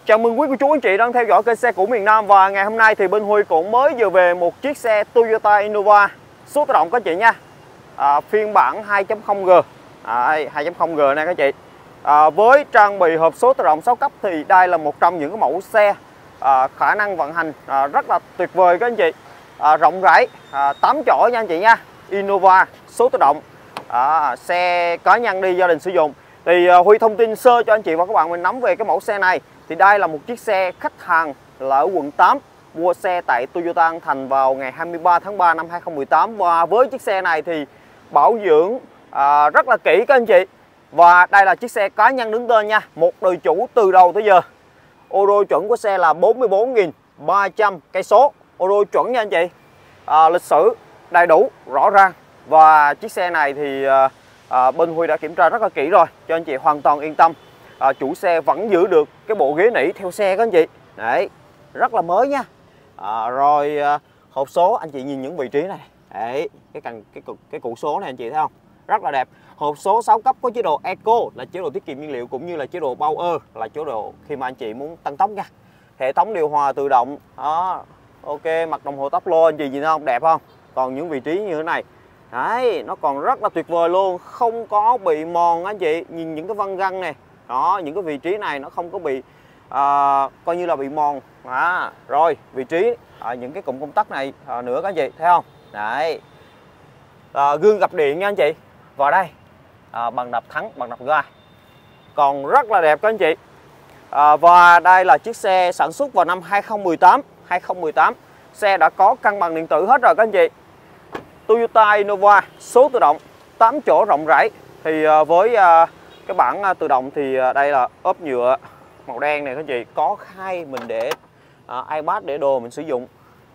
Chào mừng quý cô chú anh chị đang theo dõi kênh xe cũ miền Nam. Và ngày hôm nay thì bên Huy cũng mới vừa về một chiếc xe Toyota Innova số tự động các chị nha, phiên bản 2.0G 2.0G nè các chị. Với trang bị hộp số tự động 6 cấp thì đây là một trong những cái mẫu xe khả năng vận hành rất là tuyệt vời các anh chị, rộng rãi, 8 chỗ nha anh chị nha. Innova số tự động, xe cá nhân đi gia đình sử dụng. Thì Huy thông tin sơ cho anh chị và các bạn mình nắm về cái mẫu xe này. Thì đây là một chiếc xe khách hàng là ở quận 8, mua xe tại Toyota An Thành vào ngày 23 tháng 3 năm 2018. Và với chiếc xe này thì bảo dưỡng rất là kỹ các anh chị. Và đây là chiếc xe cá nhân đứng tên nha, một đời chủ từ đầu tới giờ. Ô tô chuẩn của xe là 44.300 cây số, ô tô chuẩn nha anh chị. Lịch sử đầy đủ rõ ràng. Và chiếc xe này thì bên Huy đã kiểm tra rất là kỹ rồi, cho anh chị hoàn toàn yên tâm. Chủ xe vẫn giữ được cái bộ ghế nỉ theo xe các anh chị. Đấy, rất là mới nha. Rồi hộp số anh chị nhìn những vị trí này. Đấy, cái củ số này anh chị thấy không? Rất là đẹp. Hộp số 6 cấp có chế độ Eco là chế độ tiết kiệm nhiên liệu, cũng như là chế độ Power là chế độ khi mà anh chị muốn tăng tốc nha. Hệ thống điều hòa tự động. Đó, ok, mặt đồng hồ táp lô anh chị nhìn thấy không? Đẹp không? Còn những vị trí như thế này, đấy, nó còn rất là tuyệt vời luôn, không có bị mòn anh chị. Nhìn những cái vân găng này, đó, những cái vị trí này nó không có bị coi như là bị mòn. Rồi vị trí những cái cụm công tắc này nữa các anh chị thấy không? Đấy, gương gập điện nha anh chị. Và đây bằng đạp thắng, bằng đạp ga còn rất là đẹp các anh chị. Và đây là chiếc xe sản xuất vào năm 2018. Xe đã có cân bằng điện tử hết rồi các anh chị. Toyota Innova số tự động 8 chỗ rộng rãi. Thì với cái bản tự động thì đây là ốp nhựa màu đen này các anh chị, có khay mình để iPad để đồ mình sử dụng.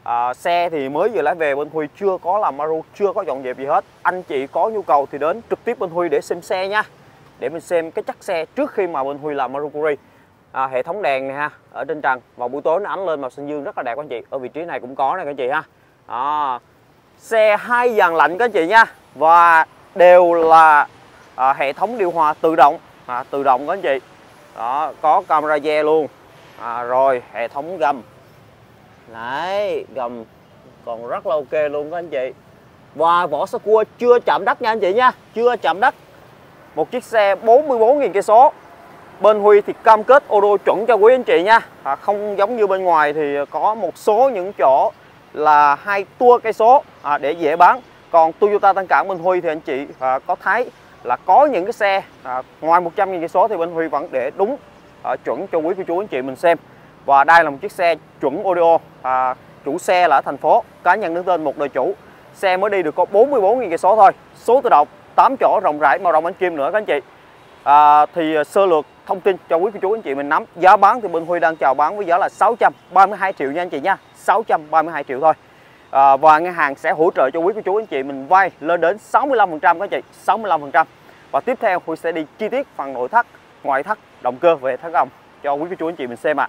Xe thì mới vừa lái về, bên Huy chưa có làm maru, chưa có dọn dẹp gì hết. Anh chị có nhu cầu thì đến trực tiếp bên Huy để xem xe nha, để mình xem cái chắc xe trước khi mà bên Huy làm maru Curi. Hệ thống đèn này ha, ở trên trần vào buổi tối nó ánh lên màu xanh dương rất là đẹp các anh chị. Ở vị trí này cũng có này các anh chị ha. Xe 2 dàn lạnh các anh chị nha, và đều là hệ thống điều hòa tự động, tự động các anh chị. Đó, có camera re luôn. Rồi hệ thống gầm. Đấy, gầm còn rất là ok luôn các anh chị. Và vỏ sơ cua chưa chạm đất nha anh chị nha, chưa chạm đất. Một chiếc xe 44.000 cây số. Bên Huy thì cam kết ô tô chuẩn cho quý anh chị nha. Không giống như bên ngoài thì có một số những chỗ là 2 tua cây số để dễ bán. Còn Toyota Tân Cảng bên Huy thì anh chị có thấy là có những cái xe ngoài 100.000 cây số thì bên Huy vẫn để đúng chuẩn cho quý cô chú anh chị mình xem. Và đây là một chiếc xe chuẩn audio, chủ xe là ở thành phố, cá nhân đứng tên một đời chủ. Xe mới đi được có 44.000 cây số thôi, số tự động, 8 chỗ rộng rãi, màu đồng bánh kim nữa các anh chị. Thì sơ lược thông tin cho quý cô chú anh chị mình nắm. Giá bán thì bên Huy đang chào bán với giá là 632 triệu nha anh chị nha, 632 triệu thôi. Và ngân hàng sẽ hỗ trợ cho quý cô chú anh chị mình vay lên đến 65% các anh chị, 65%. Và tiếp theo Huy sẽ đi chi tiết phần nội thất, ngoại thất, động cơ về hệ thống gầm cho quý cô chú anh chị mình xem ạ.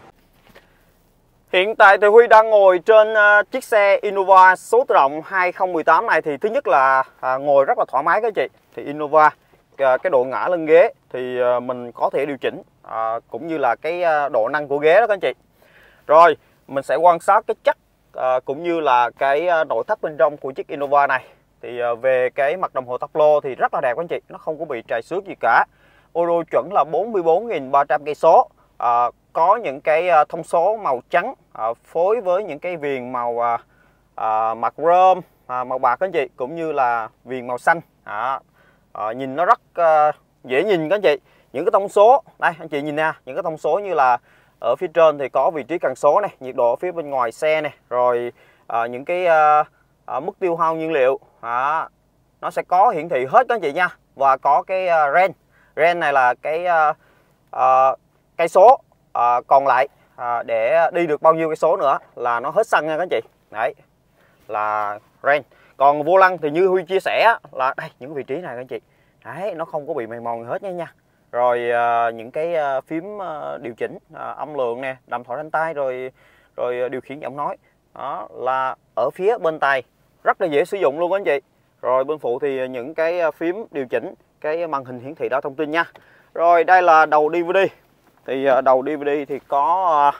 Hiện tại thì Huy đang ngồi trên chiếc xe Innova số tự động 2018 này. Thì thứ nhất là ngồi rất là thoải mái các anh chị. Thì Innova cái độ ngả lưng ghế thì mình có thể điều chỉnh, cũng như là cái độ nâng của ghế đó các anh chị. Rồi mình sẽ quan sát cái chất cũng như là cái nội thất bên trong của chiếc Innova này. Thì về cái mặt đồng hồ táp lô thì rất là đẹp các anh chị, nó không có bị trầy xước gì cả. Ô tô chuẩn là 44.300 cây số. Có những cái thông số màu trắng phối với những cái viền màu mặt chrome màu bạc các anh chị, cũng như là viền màu xanh. Nhìn nó rất dễ nhìn các anh chị. Những cái thông số đây anh chị nhìn nè, những cái thông số như là ở phía trên thì có vị trí cần số này, nhiệt độ ở phía bên ngoài xe này, rồi những cái mức tiêu hao nhiên liệu nó sẽ có hiển thị hết các anh chị nha. Và có cái ren này là cái cây số còn lại, để đi được bao nhiêu cây số nữa là nó hết xăng nha các anh chị. Đấy là ren. Còn vô lăng thì như Huy chia sẻ là đây, những vị trí này các anh chị, đấy, nó không có bị mày mòn hết nha. Rồi những cái phím điều chỉnh âm lượng nè, đàm thoại trên tay, rồi điều khiển giọng nói, đó là ở phía bên tay, rất là dễ sử dụng luôn các anh chị. Rồi bên phụ thì những cái phím điều chỉnh cái màn hình hiển thị đa thông tin nha. Rồi đây là đầu DVD. Thì đầu DVD thì có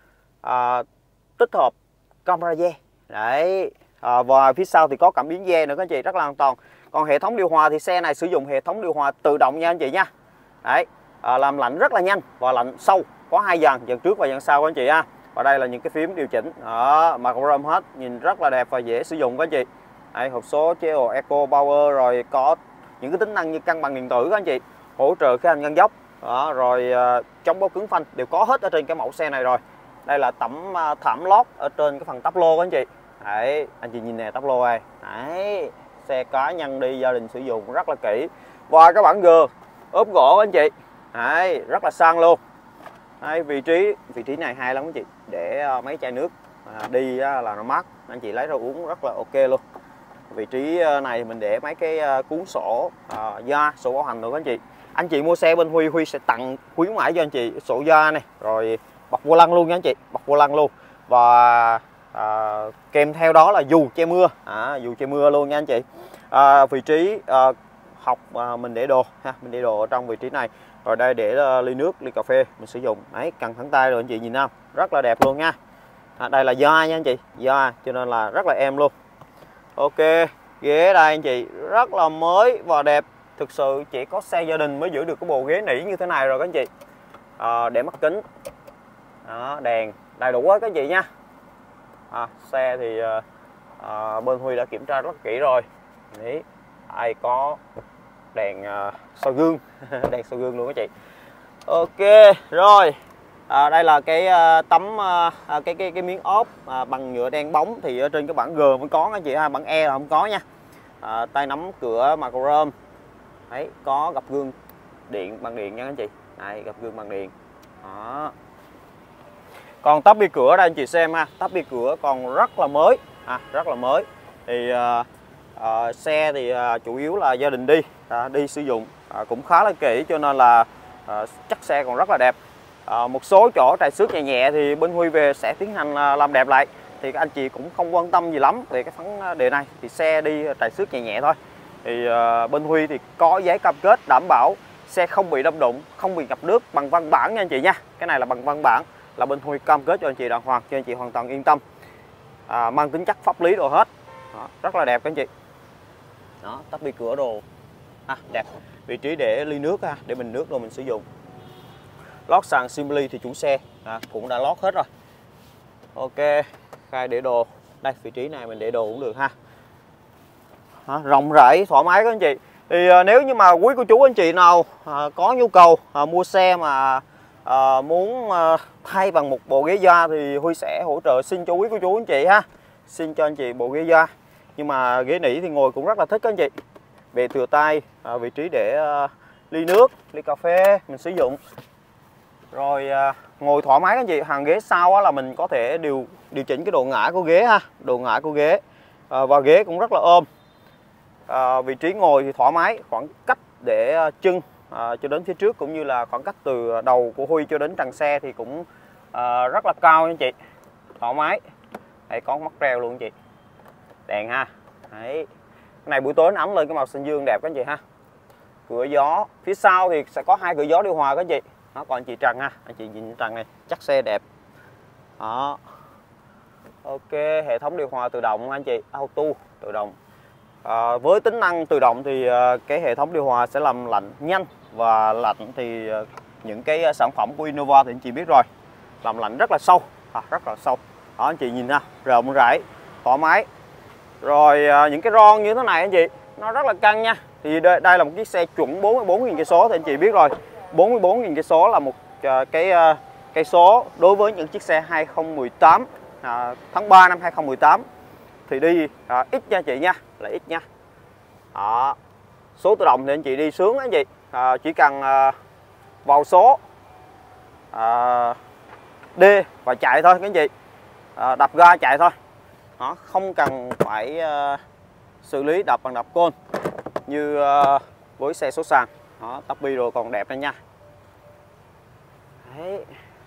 tích hợp camera dè đấy, và phía sau thì có cảm biến dè nữa các anh chị, rất là an toàn. Còn hệ thống điều hòa thì xe này sử dụng hệ thống điều hòa tự động nha anh chị nha. Đấy, làm lạnh rất là nhanh và lạnh sâu, có 2 dàn trước và dàn sau các anh chị ha. Và đây là những cái phím điều chỉnh, mặt chrome hết, nhìn rất là đẹp và dễ sử dụng các anh chị. Đây, hộp số chế độ Eco Power, rồi có những cái tính năng như cân bằng điện tử các anh chị, hỗ trợ cái hành ngang dốc, rồi chống bóp cứng phanh đều có hết ở trên cái mẫu xe này rồi. Đây là tấm thảm lót ở trên cái phần tắp lô các anh chị. Đấy, anh chị nhìn nè, tắp lô này. Đấy, xe cá nhân đi gia đình sử dụng rất là kỹ. Và cái bảng G ốp gỗ anh chị. Đấy, rất là sang luôn. Đấy, vị trí này hay lắm anh chị, để mấy chai nước đi là nó mát, anh chị lấy ra uống rất là ok luôn. Vị trí này mình để mấy cái cuốn sổ da, sổ bảo hành nữa các anh chị. Anh chị mua xe bên Huy sẽ tặng khuyến mãi cho anh chị sổ da này, rồi bọc vô lăng luôn nha anh chị, bọc vô lăng luôn. Và kèm theo đó là dù che mưa, dù che mưa luôn nha anh chị. Vị trí học mình để đồ ha, mình để đồ ở trong vị trí này. Rồi đây để ly nước, ly cà phê mình sử dụng. Đấy, cần thẳng tay rồi anh chị nhìn không, rất là đẹp luôn nha. Đây là da nha anh chị, da cho nên là rất là êm luôn. Ok, ghế đây anh chị rất là mới và đẹp. Thực sự chỉ có xe gia đình mới giữ được cái bộ ghế nỉ như thế này rồi các anh chị. Để mắt kính, đèn đầy đủ hết các anh chị nha. Xe thì bên Huy đã kiểm tra rất kỹ rồi. Đấy, ai có đèn soi gương đèn soi gương luôn các chị. Ok rồi, đây là cái tấm cái miếng ốp bằng nhựa đen bóng, thì ở trên cái bảng G mới có các chị ha, bảng E là không có nha. Tay nắm cửa mặt chrome. Đấy, có gập gương điện, bằng điện nha các anh chị. Đây, gập gương bằng điện. Đó. Còn tắp bi cửa đây anh chị xem ha, tắp bi cửa còn rất là mới, rất là mới. Thì xe thì chủ yếu là gia đình đi sử dụng cũng khá là kỹ, cho nên là chắc xe còn rất là đẹp. Một số chỗ trầy xước nhẹ nhẹ thì bên Huy về sẽ tiến hành làm đẹp lại, thì các anh chị cũng không quan tâm gì lắm về cái vấn đề này, thì xe đi trầy xước nhẹ nhẹ thôi. Thì bên Huy thì có giấy cam kết đảm bảo xe không bị đâm đụng, không bị ngập nước, bằng văn bản nha anh chị nha. Cái này là bằng văn bản, là bên Huy cam kết cho anh chị đàng hoàng, cho anh chị hoàn toàn yên tâm, mang tính chất pháp lý đồ hết. Đó, rất là đẹp các anh chị. Đó, tắp bi cửa đồ đẹp. Vị trí để ly nước để bình nước đồ mình sử dụng. Lót sàn Simili thì chủ xe cũng đã lót hết rồi. Ok, khai để đồ. Đây, vị trí này mình để đồ cũng được ha. Rộng rãi, thoải mái các anh chị. Thì nếu như mà quý cô chú anh chị nào có nhu cầu mua xe mà muốn thay bằng một bộ ghế da, thì Huy sẽ hỗ trợ xin cho quý cô chú anh chị ha. Xin cho anh chị bộ ghế da. Nhưng mà ghế nỉ thì ngồi cũng rất là thích các anh chị. Về tựa tay, vị trí để ly nước, ly cà phê mình sử dụng. Rồi ngồi thoải mái các anh chị. Hàng ghế sau là mình có thể điều chỉnh cái độ ngã của ghế ha, độ ngã của ghế. Và ghế cũng rất là ôm. Vị trí ngồi thì thoải mái, khoảng cách để chân cho đến phía trước, cũng như là khoảng cách từ đầu của Huy cho đến trần xe thì cũng rất là cao anh chị, thoải mái. Đây, có mắt reo luôn anh chị, đèn ha. Đấy, cái này buổi tối nó ấm lên cái màu xanh dương đẹp các anh chị ha. Cửa gió phía sau thì sẽ có 2 cửa gió điều hòa các anh chị. Đó, còn anh chị trần ha, anh chị nhìn trần này, chắc xe đẹp. Đó. Ok, hệ thống điều hòa tự động anh chị, auto tự động. Với tính năng tự động thì cái hệ thống điều hòa sẽ làm lạnh nhanh, và lạnh thì những cái sản phẩm của Innova thì anh chị biết rồi, làm lạnh rất là sâu, rất là sâu. Đó anh chị nhìn ha, rộng rãi, thoải mái. Rồi những cái ron như thế này anh chị, nó rất là căng nha. Thì đây là một chiếc xe chuẩn 44.000 cây số thì anh chị biết rồi. 44.000 cây số là một cái cây số đối với những chiếc xe 2018 tháng 3 năm 2018 thì đi ít nha chị nha, là ít nha. Đó. Số tự động thì anh chị đi sướng anh chị, chỉ cần vào số D và chạy thôi các anh chị, đập ga chạy thôi. Đó, không cần phải xử lý đập bằng đập côn như với xe số sàn. Đó, tắp bi rồi còn đẹp đây nha. Đấy.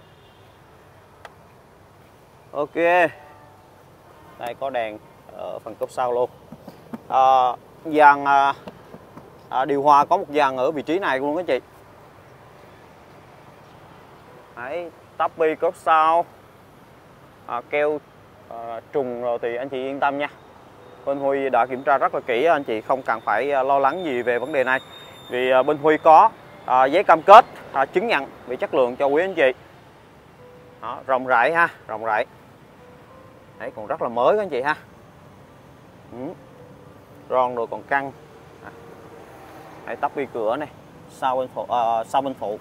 Ok, đây có đèn ở phần cốp sau luôn. Dàn điều hòa có một dàn ở vị trí này luôn các chị. Đấy, tắp bi cốp sau, keo trùng rồi thì anh chị yên tâm nha. Bên Huy đã kiểm tra rất là kỹ, anh chị không cần phải lo lắng gì về vấn đề này. Vì bên Huy có giấy cam kết chứng nhận về chất lượng cho quý anh chị. Đó, rộng rãi ha, rộng rãi. Đấy, còn rất là mới các anh chị ha. Ron rồi còn căng. Đấy, tắp bi cửa này, sau bên phụ.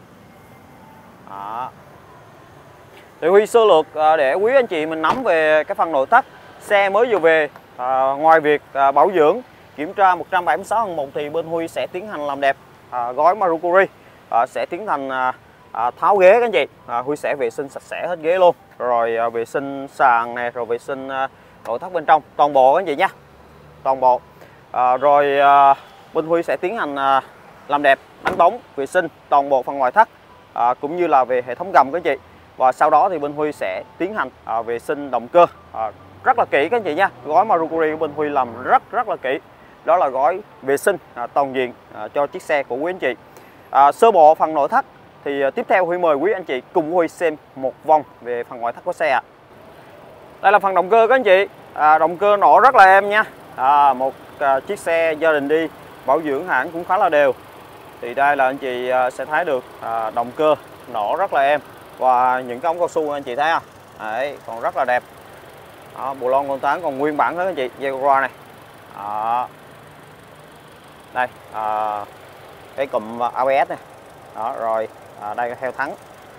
Đó. Thì Huy sơ lược để quý anh chị mình nắm về cái phần nội thất xe mới vừa về. Ngoài việc bảo dưỡng, kiểm tra 176 1 thì bên Huy sẽ tiến hành làm đẹp gói Marukuri, sẽ tiến hành tháo ghế các anh chị. Huy sẽ vệ sinh sạch sẽ hết ghế luôn, rồi vệ sinh sàn này, rồi vệ sinh nội thất bên trong toàn bộ các anh chị nhé, toàn bộ. Rồi bên Huy sẽ tiến hành làm đẹp, đánh bóng, vệ sinh toàn bộ phần ngoại thất, cũng như là về hệ thống gầm các anh chị. Và sau đó thì bên Huy sẽ tiến hành vệ sinh động cơ rất là kỹ các anh chị nha. Gói Marukuri của bên Huy làm rất là kỹ. Đó là gói vệ sinh toàn diện cho chiếc xe của quý anh chị. Sơ bộ phần nội thất thì tiếp theo Huy mời quý anh chị cùng Huy xem một vòng về phần ngoại thất của xe ạ. Đây là phần động cơ các anh chị. Động cơ nổ rất là êm nha. Một chiếc xe gia đình đi bảo dưỡng hãng cũng khá là đều. Thì đây là anh chị sẽ thấy được động cơ nổ rất là êm. Và những cái ống cao su anh chị thấy không? Đấy, còn rất là đẹp. Đó, bộ lon con tán còn nguyên bản đó anh chị, Jaguar này. Đó. Đây, cái cụm ABS này. Đó, rồi đây là heo thắng.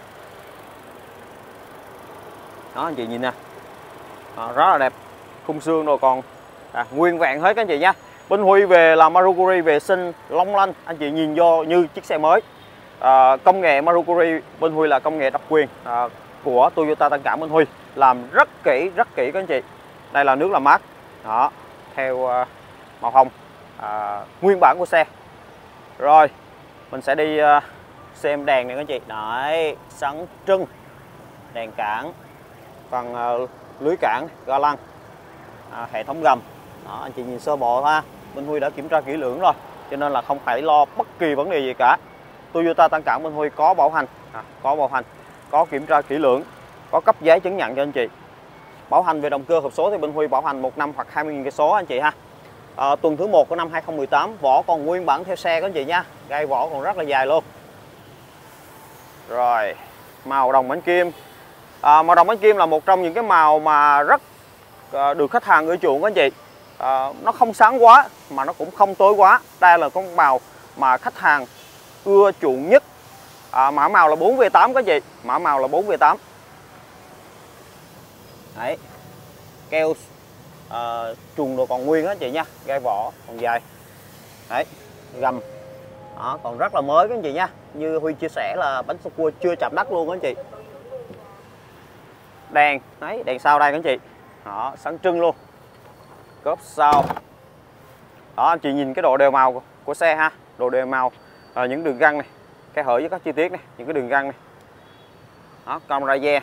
Đó anh chị nhìn nè. Rất là đẹp. Khung xương rồi còn nguyên vẹn hết các anh chị nha. Bên Huy về là Marukuri vệ sinh long lanh, anh chị nhìn vô như chiếc xe mới. Công nghệ Marukuri bên Huy là công nghệ độc quyền của Toyota Tân Cảng bên Huy, làm rất kỹ các anh chị. Đây là nước làm mát, đó, theo màu hồng nguyên bản của xe. Rồi mình sẽ đi xem đèn này các anh chị. Đấy, sáng trưng, đèn cản, phần lưới cản, ga lăng, hệ thống gầm. Đó, anh chị nhìn sơ bộ ha, bên Huy đã kiểm tra kỹ lưỡng rồi, cho nên là không phải lo bất kỳ vấn đề gì cả. Toyota Tân Cảng bên Huy có bảo hành, có kiểm tra kỹ lưỡng, có cấp giấy chứng nhận cho anh chị. Bảo hành về động cơ hộp số thì bên Huy bảo hành 1 năm hoặc 20.000 cây số anh chị ha. Tuần thứ 1 của năm 2018, vỏ còn nguyên bản theo xe các anh chị nha, gai vỏ còn rất là dài luôn. Rồi, màu đồng bánh kim. Màu đồng bánh kim là một trong những cái màu mà rất được khách hàng ưa chuộng các anh chị. Nó không sáng quá mà nó cũng không tối quá. Đây là con màu mà khách hàng ưa chuộng nhất. Mã màu là 4V8 các anh chị, mã màu là 4V8. Đấy, keo trùng đồ còn nguyên á chị nha, gai vỏ còn dài. Đấy, gầm đó, còn rất là mới các anh chị nha. Như Huy chia sẻ là bánh sô cua chưa chạm đất luôn các anh chị. Đèn, đấy, đèn sau đây các anh chị. Đó, sáng trưng luôn. Cốp sau. Đó, anh chị nhìn cái độ đều màu của xe ha, độ đều màu, những đường găng này, cái hở với các chi tiết này, những cái đường găng này. Đó, camera re.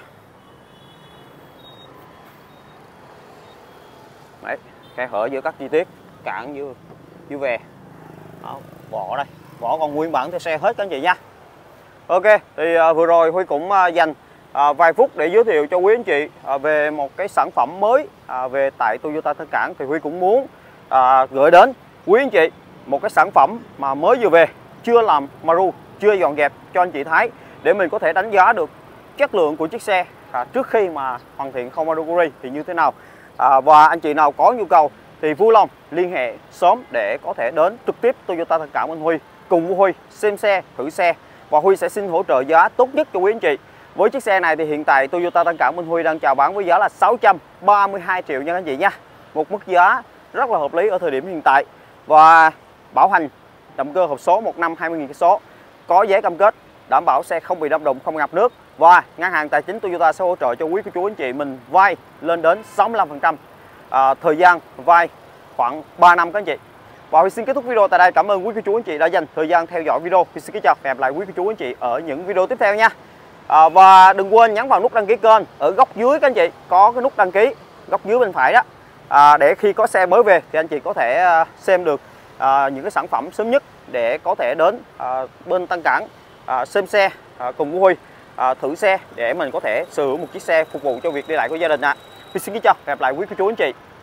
Đấy, khe hở giữa các chi tiết, cản dưới về. Đó, vỏ đây, vỏ còn nguyên bản theo xe hết các anh chị nha. Ok, thì vừa rồi Huy cũng dành vài phút để giới thiệu cho quý anh chị về một cái sản phẩm mới về tại Toyota Tân Cảng. Thì Huy cũng muốn gửi đến quý anh chị một cái sản phẩm mà mới vừa về, chưa làm Maru, chưa dọn dẹp cho anh chị thấy, để mình có thể đánh giá được chất lượng của chiếc xe trước khi mà hoàn thiện khâu Marukuri thì như thế nào. Và anh chị nào có nhu cầu thì vui lòng liên hệ sớm để có thể đến trực tiếp Toyota Tân Cảng bên Huy, cùng với Huy xem xe, thử xe, và Huy sẽ xin hỗ trợ giá tốt nhất cho quý anh chị. Với chiếc xe này thì hiện tại Toyota Tân Cảng bên Huy đang chào bán với giá là 632 triệu nha anh chị nha. Một mức giá rất là hợp lý ở thời điểm hiện tại. Và bảo hành động cơ hộp số 1 năm 20.000 cây số, có giấy cam kết đảm bảo xe không bị đâm đụng, không ngập nước. Và ngân hàng tài chính Toyota sẽ hỗ trợ cho quý cô chú anh chị mình vay lên đến 65%. Thời gian vay khoảng 3 năm các anh chị. Và Huy xin kết thúc video tại đây. Cảm ơn quý cô chú anh chị đã dành thời gian theo dõi video. Huy xin kính chào và hẹn gặp lại quý cô chú anh chị ở những video tiếp theo nha. Và đừng quên nhấn vào nút đăng ký kênh ở góc dưới các anh chị, có cái nút đăng ký góc dưới bên phải đó, để khi có xe mới về thì anh chị có thể xem được những cái sản phẩm sớm nhất, để có thể đến bên Tân Cảng xem xe cùng với Huy. thử xe để mình có thể sở hữu một chiếc xe phục vụ cho việc đi lại của gia đình ạ. Mình xin kính chào và hẹn gặp lại quý cô chú anh chị.